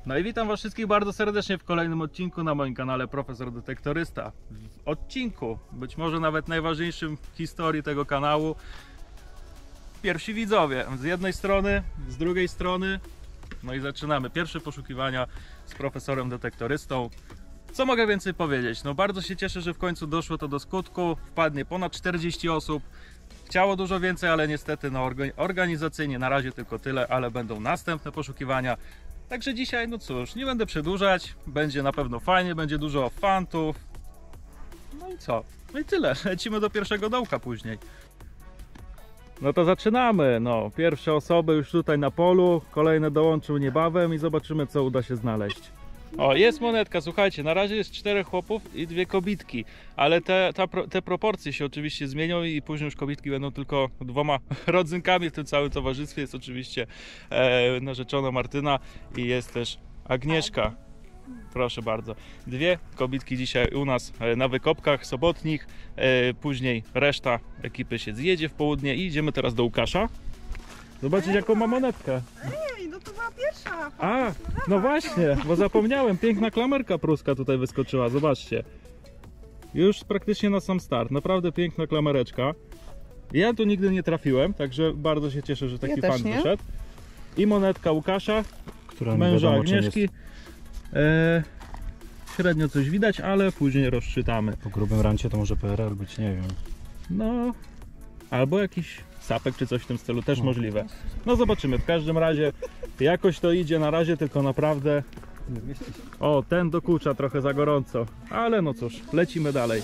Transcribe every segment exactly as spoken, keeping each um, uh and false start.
No i witam was wszystkich bardzo serdecznie w kolejnym odcinku na moim kanale Profesor Detektorysta. W odcinku, być może nawet najważniejszym w historii tego kanału, pierwsi widzowie. Z jednej strony, z drugiej strony. No i zaczynamy pierwsze poszukiwania z Profesorem Detektorystą. Co mogę więcej powiedzieć? No bardzo się cieszę, że w końcu doszło to do skutku. Wpadnie ponad czterdzieści osób. Chciało dużo więcej, ale niestety no, organizacyjnie na razie tylko tyle, ale będą następne poszukiwania. Także dzisiaj, no cóż, nie będę przedłużać, będzie na pewno fajnie, będzie dużo fantów. No i co? No i tyle, lecimy do pierwszego dołka później. No to zaczynamy, no, pierwsze osoby już tutaj na polu, kolejne dołączył niebawem i zobaczymy, co uda się znaleźć. O, jest monetka, słuchajcie, na razie jest czterech chłopów i dwie kobitki, ale te, ta, te proporcje się oczywiście zmienią i później już kobitki będą tylko dwoma rodzynkami w tym całym towarzystwie. Jest oczywiście e, narzeczona Martyna i jest też Agnieszka. Proszę bardzo. Dwie kobitki dzisiaj u nas na wykopkach sobotnich, e, później reszta ekipy się zjedzie w południe i idziemy teraz do Łukasza. Zobaczyć, jaką ma monetkę. Ej, no to była pierwsza. A, no właśnie, bo zapomniałem, piękna klamerka pruska tutaj wyskoczyła, zobaczcie. Już praktycznie na sam start, naprawdę piękna klamereczka. Ja tu nigdy nie trafiłem, także bardzo się cieszę, że taki ja fan wyszedł. I monetka Łukasza, która męża Agnieszki. E, średnio coś widać, ale później rozczytamy. Po grubym rancie to może P R L być, nie wiem. No, albo jakiś sapek czy coś w tym stylu, też no. Możliwe. No zobaczymy, w każdym razie jakoś to idzie na razie, tylko naprawdę... O, ten dokucza trochę za gorąco, ale no cóż, lecimy dalej.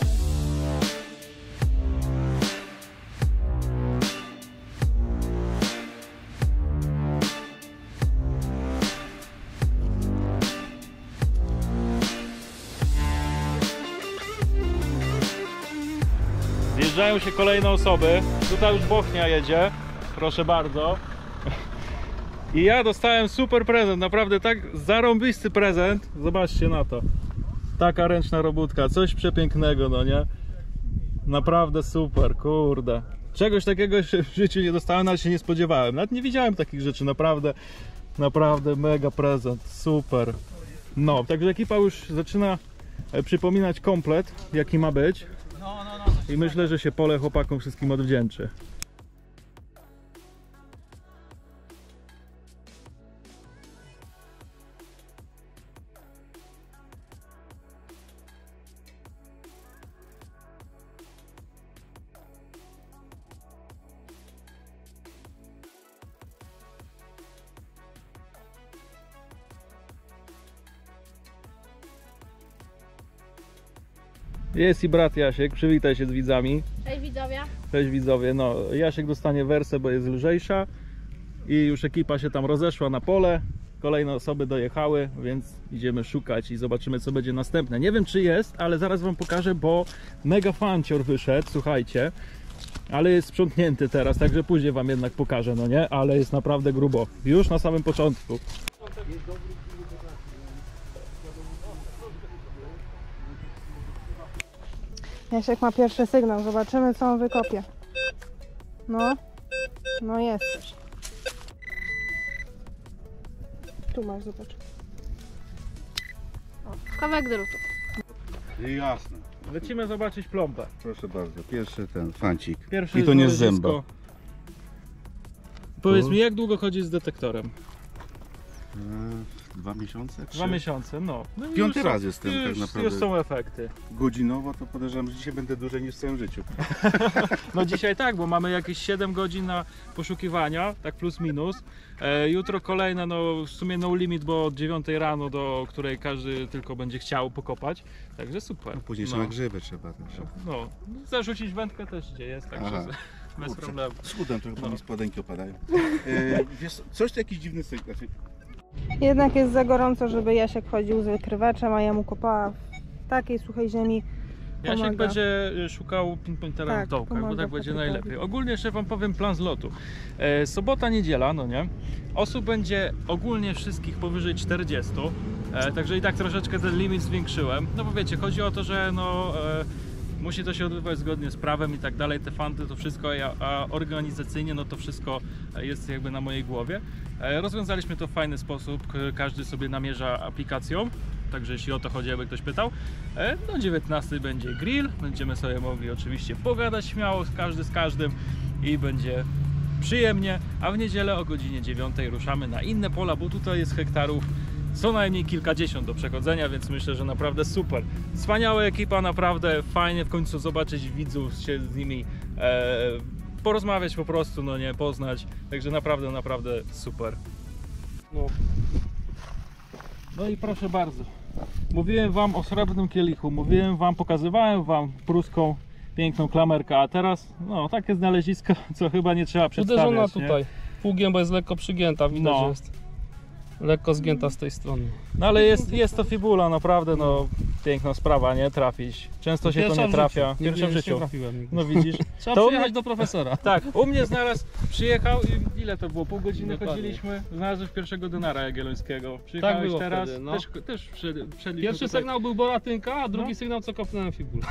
Zjeżdżają się kolejne osoby. Tutaj już Bochnia jedzie. Proszę bardzo. I ja dostałem super prezent. Naprawdę tak zarąbisty prezent. Zobaczcie na to. Taka ręczna robótka. Coś przepięknego, no nie? Naprawdę super, kurde. Czegoś takiego jeszcze w życiu nie dostałem, ale się nie spodziewałem. Nawet nie widziałem takich rzeczy. Naprawdę, naprawdę mega prezent. Super. No, także ekipa już zaczyna przypominać komplet, jaki ma być. I myślę, że się pole chłopakom wszystkim odwdzięczy. Jest i brat Jasiek, przywitaj się z widzami. Cześć widzowie. Cześć widzowie, no Jasiek dostanie wersę, bo jest lżejsza i już ekipa się tam rozeszła na pole. Kolejne osoby dojechały, więc idziemy szukać i zobaczymy, co będzie następne. Nie wiem, czy jest, ale zaraz wam pokażę, bo mega fancior wyszedł, słuchajcie. Ale jest sprzątnięty teraz, także później wam jednak pokażę, no nie? Ale jest naprawdę grubo, już na samym początku. Jasiek ma pierwszy sygnał, zobaczymy, co on wykopie. No, no jest. Tu masz, zobacz. O, kawałek drutu. Jasne. Lecimy zobaczyć plombę. Proszę bardzo, pierwszy ten fancik. Pierwszy i to nie z znalezisko. zęba. Powiedz mi, jak długo chodzisz z detektorem? Eee, dwa miesiące? Trzy? Dwa miesiące, no. no Piąty już raz są, jestem już, tak naprawdę. Już są efekty. Godzinowo to podejrzewam, że dzisiaj będę dłużej niż w całym życiu. No dzisiaj tak, bo mamy jakieś siedem godzin na poszukiwania, tak plus minus. E, jutro kolejne, no w sumie no limit, bo od dziewiątej rano, do której każdy tylko będzie chciał pokopać. Także super. No, później no. na grzyby trzeba też. No, zarzucić wędkę też gdzie jest, także bez Kurczę, problemu. schudłem trochę, bo No. mi spodenki opadają. E, wiesz, coś jakiś dziwny sygnał. Znaczy, Jednak jest za gorąco, żeby Jasiek chodził z wykrywaczem, a ja mu kopała w takiej suchej ziemi. Jasiek Pomaga. będzie szukał pinpointera Tak, w dołkach, bo pomaga tak będzie Patrykowi. najlepiej. Ogólnie jeszcze wam powiem plan zlotu. E, sobota, niedziela, no nie? Osób będzie ogólnie wszystkich powyżej czterdziestu, e, także i tak troszeczkę ten limit zwiększyłem. No bo wiecie, chodzi o to, że no... E, musi to się odbywać zgodnie z prawem i tak dalej, te fanty, to wszystko, a, a organizacyjnie no to wszystko jest jakby na mojej głowie. E, rozwiązaliśmy to w fajny sposób, każdy sobie namierza aplikacją, także jeśli o to chodzi, jakby ktoś pytał. E, no dziewiętnastej będzie grill, będziemy sobie mogli oczywiście pogadać śmiało każdy z każdym i będzie przyjemnie, a w niedzielę o godzinie dziewiątej ruszamy na inne pola, bo tutaj jest hektarów co najmniej kilkadziesiąt do przechodzenia, więc myślę, że naprawdę super. Wspaniała ekipa, naprawdę fajnie w końcu zobaczyć widzów, się z nimi e, porozmawiać po prostu, no nie, poznać, także naprawdę, naprawdę super. No. No i proszę bardzo, mówiłem wam o srebrnym kielichu, mówiłem wam, pokazywałem wam pruską piękną klamerkę, a teraz no takie znalezisko, co chyba nie trzeba przedstawiać. Uderzona nie? tutaj pługiem, bo jest lekko przygięta, widać, No. że jest lekko zgięta z tej strony. No ale jest, jest to fibula, naprawdę no piękna sprawa, nie? Trafić. Często się Pierwsza to nie w trafia. życiu. Pierwsza w Nigdy życiu. Nie trafiłem nigdy. No widzisz. Trzeba To u przyjechać mnie- do profesora. Tak, u mnie znalazł, przyjechał i ile to było? Pół godziny Dokładnie. chodziliśmy, znalazłem pierwszego denara jagiellońskiego. Przyjechałeś było teraz, wtedy, no. też, też wszedł, wszedliśmy Pierwszy tutaj. sygnał był boratynka, a drugi No. sygnał co kopnąłem fibulę.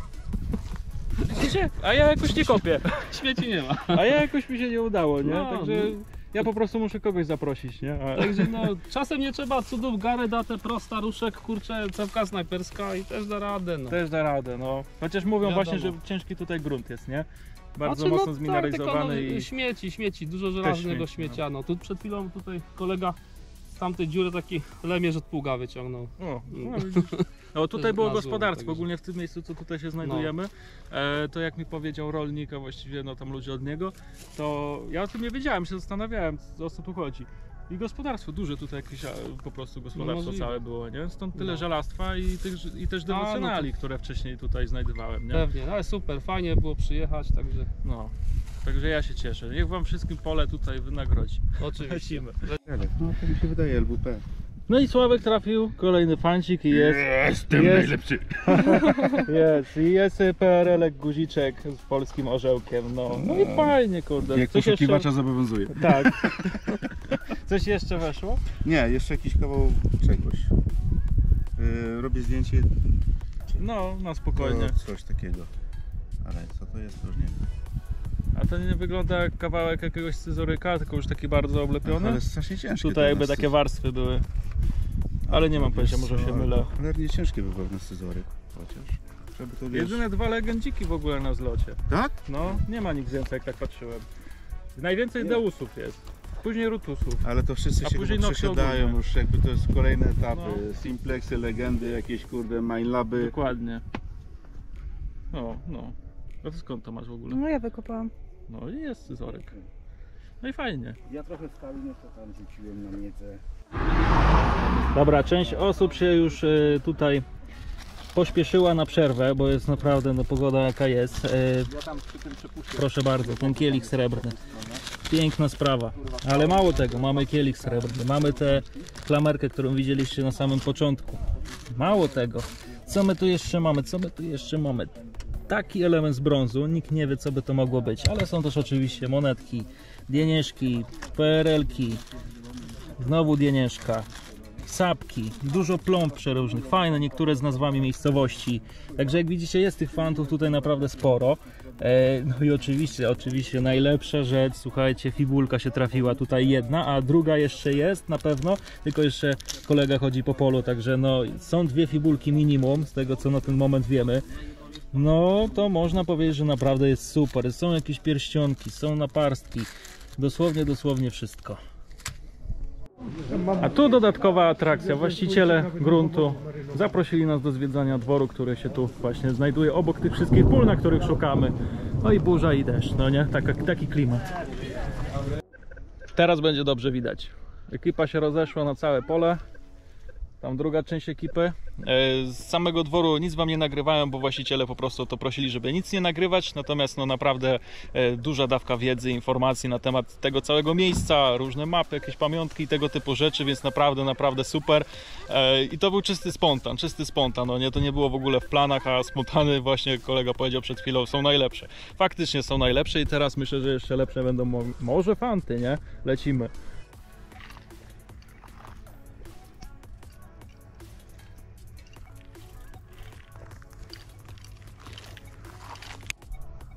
Widzicie? A ja jakoś nie kopię. Śmieci nie ma. A ja jakoś mi się nie udało, nie? No, Także ja po prostu muszę kogoś zaprosić, nie? A... Także no, czasem nie trzeba cudów, garę, datę, prosta, ruszek, kurczę, cewka snajperska i też da radę, no. Też da radę, no. Chociaż mówią Wiadomo. właśnie, że ciężki tutaj grunt jest, nie? Bardzo Znaczy, mocno no, zmineralizowany tak, tylko, no, i... śmieci, śmieci, dużo żelaznego śmieci, śmiecia, no. Tu przed chwilą tutaj kolega z tamtej dziury taki lemierz od pługa wyciągnął. O, no, widzisz. No tutaj było Na złom, gospodarstwo, także. ogólnie w tym miejscu, co tutaj się znajdujemy, e, to jak mi powiedział rolnik, a właściwie no tam ludzie od niego, to ja o tym nie wiedziałem, się zastanawiałem, o co tu chodzi. I gospodarstwo, duże tutaj jakieś a, po prostu gospodarstwo możliwe. całe było, nie? Stąd tyle No. żelastwa i, tych, i też A, no to- dewocjonali, które wcześniej tutaj znajdowałem, nie? Pewnie, no ale super, fajnie było przyjechać, także No, także ja się cieszę. Niech wam wszystkim pole tutaj wynagrodzi. oczywiście. Lecimy. No to mi się wydaje L W P. No i Sławek trafił, kolejny fancik i jest... Jestem jest- najlepszy. Jest, i jest P R L-ek guziczek z polskim orzełkiem, no. No i fajnie, kurde. Jak Coś poszukiwacza zobowiązuje. Tak. Coś jeszcze weszło? Nie, jeszcze jakiś kawał czegoś. Yy, robię zdjęcie. No, na spokojnie. To coś takiego. Ale co to jest, to już nie wiem. A to nie wygląda jak kawałek jakiegoś scyzoryka, tylko już taki bardzo oblepiony? Ale strasznie ciężkie. Tutaj to jakby na takie warstwy były. Ale nie mam pojęcia, może się mylę. Cholernie ciężkie by było na scyzoryk. Chociaż. Żeby to wiesz... Jedyne dwa legendziki w ogóle na zlocie. Tak? No, nie ma nic więcej, jak tak patrzyłem. Najwięcej Deusów jest. Później Rutusów. Ale to wszyscy A się później chyba Noxy przesiadają ogólnie. już, jakby to jest kolejne etapy. No. Simplexy, legendy, jakieś kurde Mindlaby. Dokładnie. No, no. A ty skąd to masz w ogóle? No ja wykopałam. No i jest scyzoryk. No i fajnie. Ja trochę skali, no to tam rzuciłem na miedzę. Dobra, część osób się już y, tutaj pośpieszyła na przerwę, bo jest naprawdę no, pogoda jaka jest. Y, Ja tam przy tym przepuszczę. proszę bardzo, ten kielich srebrny. Piękna sprawa. Ale mało tego, mamy kielich srebrny, mamy tę klamerkę, którą widzieliście na samym początku. Mało tego. Co my tu jeszcze mamy? Co my tu jeszcze mamy? Taki element z brązu, nikt nie wie co by to mogło być, ale są też oczywiście monetki, dienieszki, P R L-ki, znowu dienieszka, sapki, dużo plomb przeróżnych, fajne, niektóre z nazwami miejscowości. Także jak widzicie jest tych fantów tutaj naprawdę sporo. E, no i oczywiście, oczywiście najlepsza rzecz, słuchajcie, fibulka się trafiła tutaj jedna, a druga jeszcze jest na pewno, tylko jeszcze kolega chodzi po polu, także no są dwie fibulki minimum, z tego co na ten moment wiemy. No to można powiedzieć, że naprawdę jest super. Są jakieś pierścionki, są naparstki, dosłownie, dosłownie wszystko. A tu dodatkowa atrakcja. Właściciele gruntu zaprosili nas do zwiedzania dworu, który się tu właśnie znajduje obok tych wszystkich pól, na których szukamy. No i burza i deszcz, no nie? Taka, taki klimat. Teraz będzie dobrze widać. Ekipa się rozeszła na całe pole. Tam druga część ekipy. Z samego dworu nic wam nie nagrywałem, bo właściciele po prostu to prosili, żeby nic nie nagrywać. Natomiast no naprawdę duża dawka wiedzy, informacji na temat tego całego miejsca, różne mapy, jakieś pamiątki i tego typu rzeczy, więc naprawdę, naprawdę super. I to był czysty spontan, czysty spontan. No nie, to nie było w ogóle w planach, a spontany, właśnie kolega powiedział przed chwilą, są najlepsze. Faktycznie są najlepsze i teraz myślę, że jeszcze lepsze będą mo może fanty, nie? Lecimy.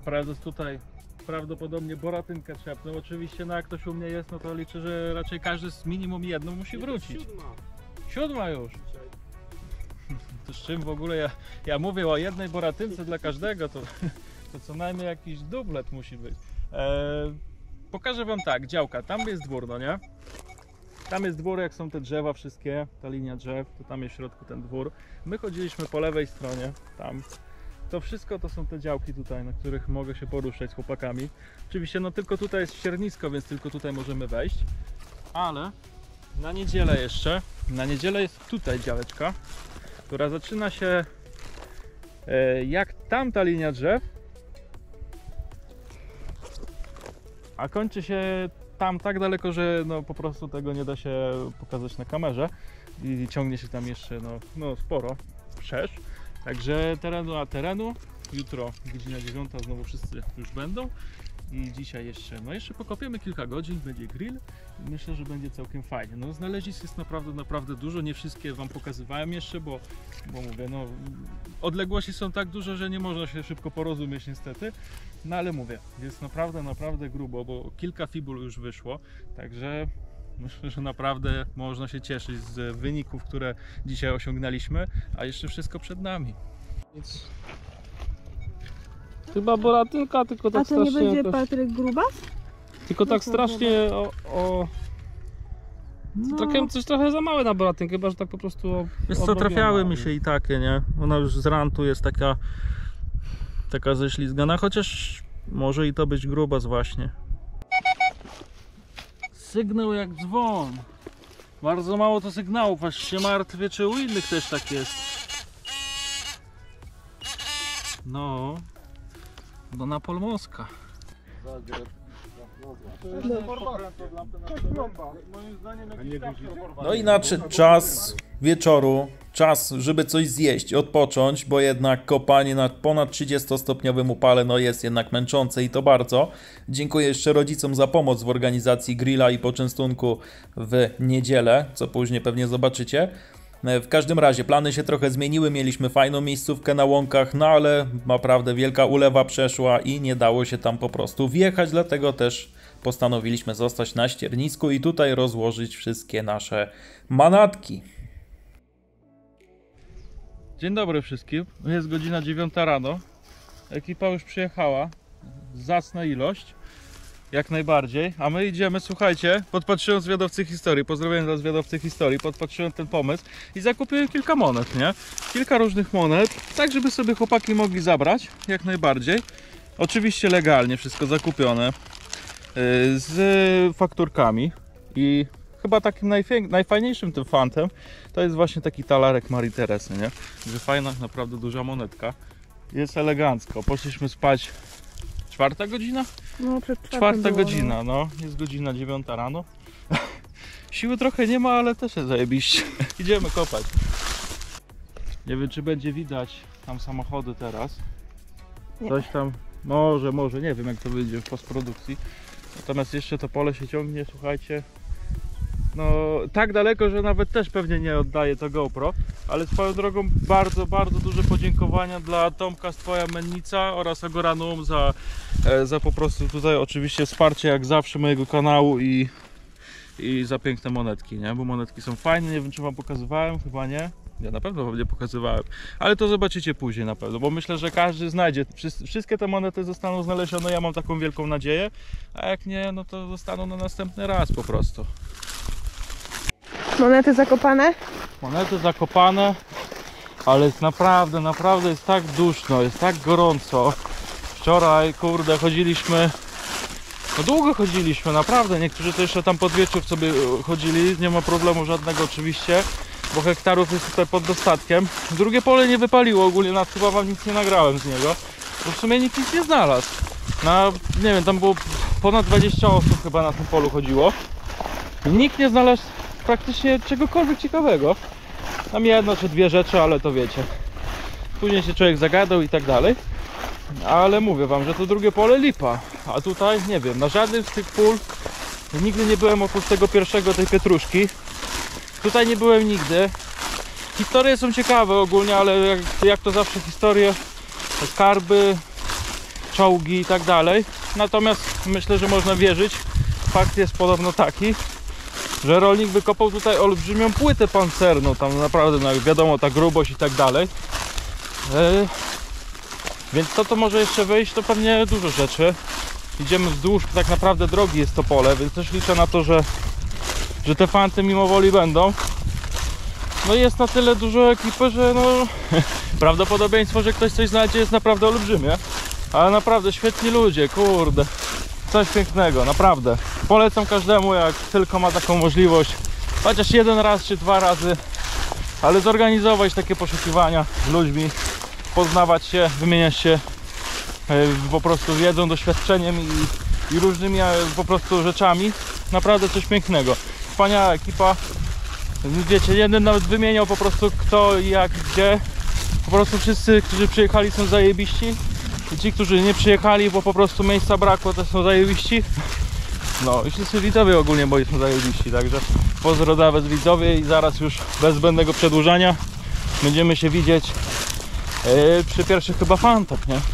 prezes tutaj prawdopodobnie boratynkę trzepnął. Oczywiście, no jak ktoś u mnie jest, no to liczę, że raczej każdy z minimum jedną musi wrócić. Siódma. Siódma już. To z czym w ogóle ja, ja mówię o jednej boratynce dla każdego, to, to co najmniej jakiś dublet musi być. Eee, pokażę wam tak, działka, tam jest dwór, no nie? Tam jest dwór, jak są te drzewa wszystkie, ta linia drzew, to tam jest w środku ten dwór. My chodziliśmy po lewej stronie, tam. To wszystko to są te działki tutaj, na których mogę się poruszać z chłopakami. Oczywiście no tylko tutaj jest ściernisko, więc tylko tutaj możemy wejść. Ale na niedzielę jeszcze, na niedzielę jest tutaj działeczka, która zaczyna się e, jak tamta linia drzew, a kończy się tam tak daleko, że no po prostu tego nie da się pokazać na kamerze i ciągnie się tam jeszcze no, no sporo wszerz. Także terenu a terenu, jutro godzina dziewiąta znowu wszyscy już będą i dzisiaj jeszcze, no jeszcze pokopiemy kilka godzin, będzie grill i myślę, że będzie całkiem fajnie. No znalezisk jest naprawdę, naprawdę dużo, nie wszystkie wam pokazywałem jeszcze, bo, bo mówię, no odległości są tak duże, że nie można się szybko porozumieć niestety, no ale mówię, jest naprawdę, naprawdę grubo, bo kilka fibul już wyszło, także myślę, że naprawdę można się cieszyć z wyników, które dzisiaj osiągnęliśmy, a jeszcze wszystko przed nami. Nic. Chyba boratynka, tylko tak A to nie strasznie będzie jakoś... Patryk Grubas? Tylko tak strasznie o... o... No. Trafiłem coś trochę za małe na boratynkę, chyba że tak po prostu o, Wiesz co, obrobiona. trafiały mi się i takie, nie? Ona już z rantu jest taka taka ześlizgana, chociaż może i to być grubas właśnie. Sygnał jak dzwon. Bardzo mało to sygnałów, aż się martwię, czy u innych też tak jest. No, do Napolmoska. No i nadszedł czas wieczoru, czas, żeby coś zjeść, odpocząć, bo jednak kopanie na ponad trzydziestostopniowym upale no jest jednak męczące i to bardzo. Dziękuję jeszcze rodzicom za pomoc w organizacji grilla i poczęstunku w niedzielę, co później pewnie zobaczycie. W każdym razie plany się trochę zmieniły, mieliśmy fajną miejscówkę na łąkach, no ale naprawdę wielka ulewa przeszła i nie dało się tam po prostu wjechać, dlatego też postanowiliśmy zostać na ściernisku i tutaj rozłożyć wszystkie nasze manatki. Dzień dobry wszystkim, jest godzina dziewiąta rano, ekipa już przyjechała, zacna ilość, jak najbardziej, a my idziemy, słuchajcie, podpatrzyłem zwiadowcy historii, pozdrawiam dla zwiadowcy historii, podpatrzyłem ten pomysł i zakupiłem kilka monet, nie? Kilka różnych monet, tak żeby sobie chłopaki mogli zabrać, jak najbardziej, oczywiście legalnie wszystko zakupione, yy, z fakturkami i chyba takim najfajniejszym tym fantem to jest właśnie taki talarek Marii Teresy, nie? Że fajna, naprawdę duża monetka. Jest elegancko. Poszliśmy spać czwarta godzina? No, przed czwartym Czwarta było, godzina, no. Jest godzina dziewiąta rano. Siły trochę nie ma, ale też jest zajebiście. Idziemy kopać. Nie wiem, czy będzie widać tam samochody teraz. Nie. Coś tam, może, może, nie wiem jak to wyjdzie w postprodukcji. Natomiast jeszcze to pole się ciągnie, słuchajcie. No tak daleko, że nawet też pewnie nie oddaję to GoPro, ale swoją drogą bardzo, bardzo duże podziękowania dla Tomka z Twoja Mennica oraz Agoranum za, za po prostu tutaj oczywiście wsparcie jak zawsze mojego kanału i, i za piękne monetki, nie? Bo monetki są fajne, nie wiem czy wam pokazywałem, chyba nie. Ja na pewno wam nie pokazywałem, ale to zobaczycie później na pewno, bo myślę, że każdy znajdzie, wszystkie te monety zostaną znalezione, ja mam taką wielką nadzieję, a jak nie, no to zostaną na następny raz po prostu. Monety zakopane? Monety zakopane, ale jest naprawdę, naprawdę jest tak duszno, jest tak gorąco. Wczoraj, kurde, chodziliśmy, no długo chodziliśmy, naprawdę. Niektórzy to jeszcze tam pod wieczór sobie chodzili, nie ma problemu żadnego oczywiście, bo hektarów jest tutaj pod dostatkiem. Drugie pole nie wypaliło ogólnie, na chyba wam nic nie nagrałem z niego, bo w sumie nikt nic nie znalazł. Na, nie wiem, tam było ponad dwadzieścia osób chyba na tym polu chodziło. I nikt nie znalazł praktycznie czegokolwiek ciekawego. Tam jedno czy dwie rzeczy, ale to wiecie. Później się człowiek zagadał i tak dalej. Ale mówię wam, że to drugie pole lipa. A tutaj nie wiem, na żadnym z tych pól nigdy nie byłem oprócz tego pierwszego, tej pietruszki. Tutaj nie byłem nigdy. Historie są ciekawe ogólnie, ale jak, jak to zawsze historie, skarby, czołgi i tak dalej. Natomiast myślę, że można wierzyć, fakt jest podobno taki, że rolnik wykopał tutaj olbrzymią płytę pancerną, tam naprawdę no, wiadomo ta grubość i tak dalej. Yy, więc to to może jeszcze wejść, to pewnie dużo rzeczy. Idziemy wzdłuż tak naprawdę drogi jest to pole, więc też liczę na to, że, że te fanty mimo woli będą. No i jest na tyle dużo ekipy, że no prawdopodobieństwo, że ktoś coś znajdzie jest naprawdę olbrzymie. Ale naprawdę świetni ludzie, kurde. Coś pięknego, naprawdę. Polecam każdemu, jak tylko ma taką możliwość. Chociaż jeden raz czy dwa razy. Ale zorganizować takie poszukiwania z ludźmi. Poznawać się, wymieniać się po prostu wiedzą, doświadczeniem i, i różnymi po prostu rzeczami. Naprawdę coś pięknego. Wspaniała ekipa. Wiecie, jeden nawet wymieniał po prostu kto, jak, gdzie. Po prostu wszyscy, którzy przyjechali, są zajebiści. I ci, którzy nie przyjechali, bo po prostu miejsca brakło, też są zajebiści. No i wszyscy widzowie ogólnie moi są zajebiści. Także pozdro dla was widzowie i zaraz już bez zbędnego przedłużania będziemy się widzieć yy, przy pierwszych chyba fantach, nie?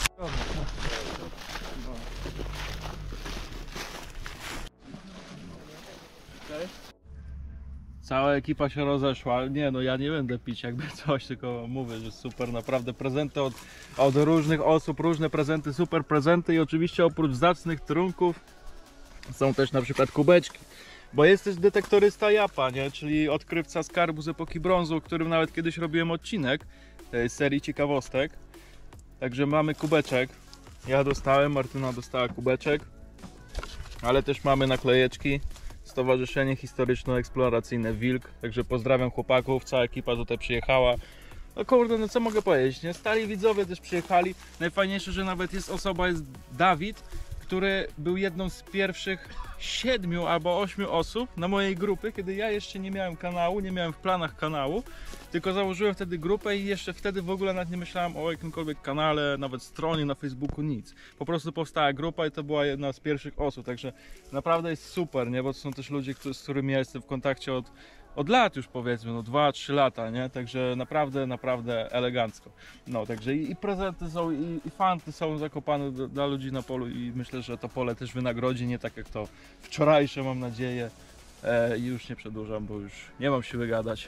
Cała ekipa się rozeszła. Nie no, ja nie będę pić jakby coś, tylko mówię, że super, naprawdę prezenty od, od różnych osób, różne prezenty, super prezenty i oczywiście oprócz zacnych trunków są też na przykład kubeczki. Bo jest też detektorysta Japa, nie? Czyli odkrywca skarbu z epoki brązu, o którym nawet kiedyś robiłem odcinek z serii ciekawostek. Także mamy kubeczek. Ja dostałem, Martyna dostała kubeczek, ale też mamy naklejeczki. Stowarzyszenie Historyczno-Eksploracyjne Wilk, także pozdrawiam chłopaków, cała ekipa tutaj przyjechała. No kurde, no co mogę powiedzieć, nie? Stali widzowie też przyjechali. Najfajniejsze, że nawet jest osoba, jest Dawid, który był jedną z pierwszych siedmiu albo ośmiu osób na mojej grupie, kiedy ja jeszcze nie miałem kanału, nie miałem w planach kanału, tylko założyłem wtedy grupę i jeszcze wtedy w ogóle nawet nie myślałem o jakimkolwiek kanale, nawet stronie na Facebooku, nic. Po prostu powstała grupa i to była jedna z pierwszych osób, także naprawdę jest super, nie? Bo to są też ludzie, z którymi ja jestem w kontakcie od, od lat już powiedzmy, no dwa trzy lata, nie? Także naprawdę, naprawdę elegancko. No, także i, i prezenty są, i, i fanty są zakopane do, dla ludzi na polu i myślę, że to pole też wynagrodzi, nie tak jak to wczorajsze, mam nadzieję. E, I już nie przedłużam, bo już nie mam siły gadać.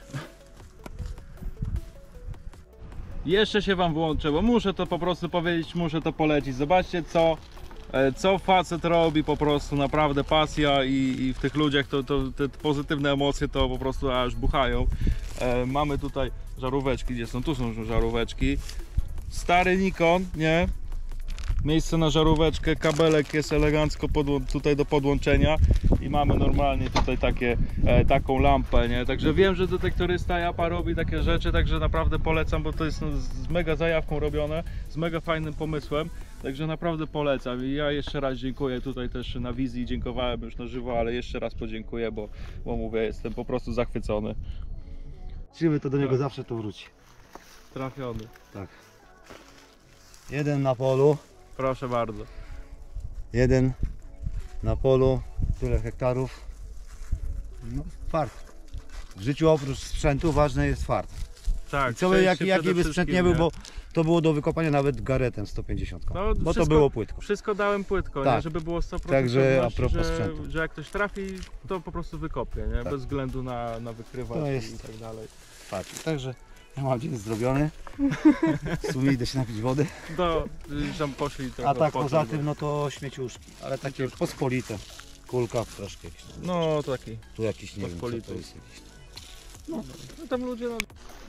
Jeszcze się wam włączę, bo muszę to po prostu powiedzieć, muszę to polecić. Zobaczcie co, co facet robi, po prostu naprawdę pasja i, i w tych ludziach to, to te pozytywne emocje to po prostu aż buchają. E, mamy tutaj żaróweczki, gdzie są? Tu są żaróweczki. Stary Nikon, nie? Miejsce na żaróweczkę, kabelek jest elegancko tutaj do podłączenia i mamy normalnie tutaj takie, e, taką lampę, nie? Także wiem, że detektorysta Japa robi takie rzeczy, także naprawdę polecam, bo to jest no, z mega zajawką robione, z mega fajnym pomysłem, także naprawdę polecam i ja jeszcze raz dziękuję tutaj też na wizji, dziękowałem już na żywo, ale jeszcze raz podziękuję, bo, bo mówię, jestem po prostu zachwycony. Liczymy, to do niego zawsze to wróci. Trafiony. Tak. Jeden na polu, Proszę bardzo. jeden na polu, tyle hektarów. No, fart. W życiu oprócz sprzętu ważny jest fart. Tak, I co by, szczęście jaki, jaki przede by sprzęt nie wszystkim, był, bo to było do wykopania nawet garetem sto pięćdziesiąt. No, bo to wszystko- było płytko. Wszystko dałem płytko, Tak. nie? Żeby było sto procent Także a pewności, propos że, sprzętu. że jak ktoś trafi, to po prostu wykopie, nie? Tak. Bez względu na, na wykrywacz To i jest- tak dalej. Fart. Także ja mam dzień zrobiony. W sumie idę się napić wody. Do, już tam poszli trochę A tak odpocząć, poza bo- tym no to śmieciuszki, ale takie pospolite. Kulka troszkę jakieś. No taki. Tu jakiś nie wiem co Pospolite. to jest jakiś. No tam ludzie no...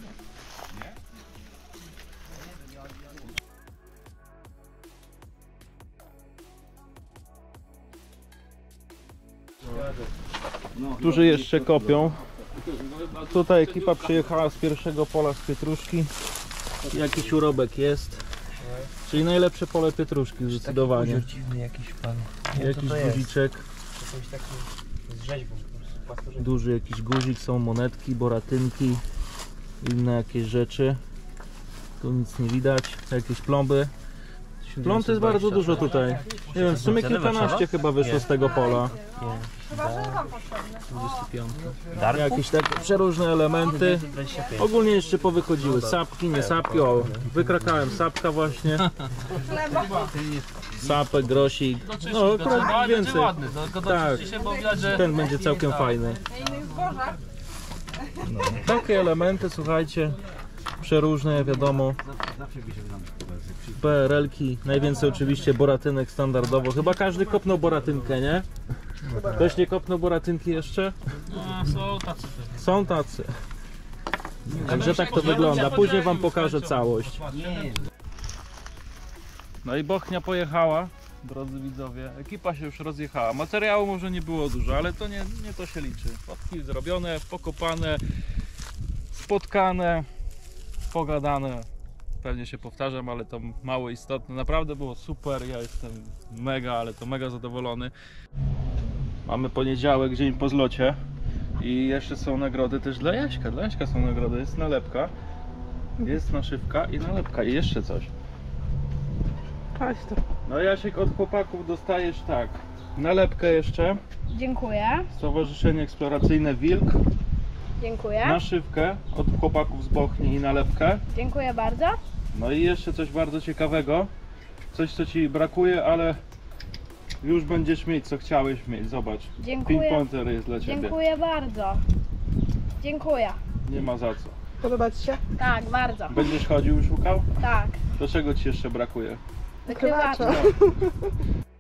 Którzy jeszcze kopią. Tutaj ekipa przyjechała z pierwszego pola z pietruszki. Jakiś urobek jest. Czyli najlepsze pole pietruszki zdecydowanie. dziwny jakiś pan. Jakiś guziczek. Jakiś taki z rzeźbą po prostu płaskorzeźbą. Duży jakiś guzik, są monetki, boratynki, inne jakieś rzeczy. Tu nic nie widać, jakieś plomby. Pląt jest bardzo dużo tutaj. Nie wiem, w sumie kilkanaście chyba wyszło z tego pola. Jakieś takie przeróżne elementy. Ogólnie jeszcze powychodziły sapki, nie sapki. O, wykrakałem sapka właśnie. Sapek, grosik. No akurat więcej. Tak, ten będzie całkiem fajny. No. Takie elementy, słuchajcie, przeróżne, wiadomo. P R L-ki, najwięcej oczywiście boratynek standardowo. Chyba każdy kopnął boratynkę, nie? Ktoś nie kopnął boratynki jeszcze? No, są tacy. Są tacy. Także tak to wygląda. Później wam pokażę całość. No i Bochnia pojechała, drodzy widzowie. Ekipa się już rozjechała. Materiału może nie było dużo, ale to nie, nie to się liczy. Fotki zrobione, pokopane, spotkane, pogadane. Pewnie się powtarzam, ale to mało istotne. Naprawdę było super. Ja jestem mega, ale to mega zadowolony. Mamy poniedziałek, dzień po zlocie. I jeszcze są nagrody też dla Jaśka. Dla Jaśka są nagrody. Jest nalepka, jest naszywka i nalepka. I jeszcze coś. Patrz to. No Jasiek, od chłopaków dostajesz tak. Nalepkę jeszcze. Dziękuję, Stowarzyszenie Eksploracyjne Wilk. dziękuję, Naszywkę od chłopaków z Bochni i nalepkę. dziękuję bardzo. No i jeszcze coś bardzo ciekawego. Coś, co ci brakuje, ale już będziesz mieć, co chciałeś mieć. Zobacz. Pink Dziękuję, Panther jest dla ciebie. dziękuję bardzo. Dziękuję. Nie ma za co. Podoba ci się? Tak, bardzo. Będziesz chodził i szukał? Tak. Do czego ci jeszcze brakuje? Wykrywacza. Krywacza.